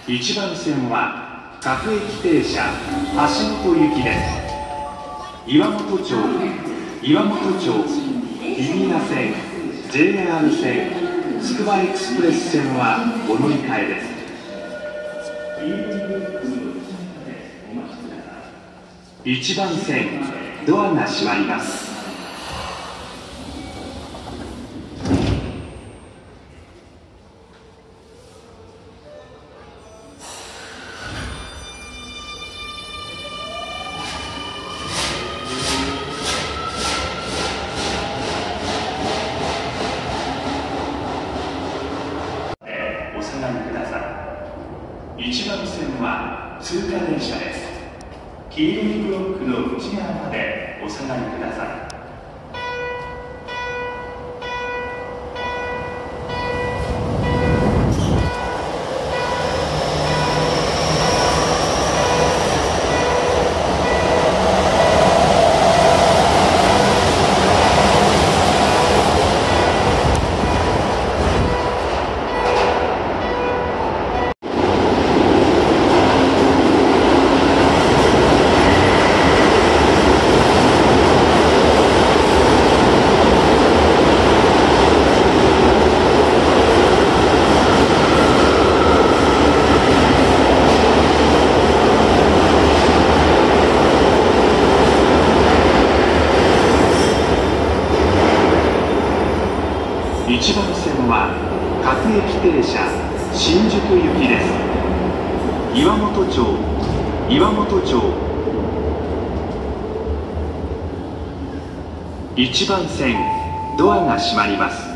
1番線は各駅停車橋本行きです。岩本町、日比谷線、JR 線、つくばエクスプレス線はお乗り換えです。1番線、ドアが閉まります。お下がりください。1番線は通過電車です。黄色いブロックの内側までお下がりください。1番線は各駅停車新宿行きです。岩本町、1番線ドアが閉まります。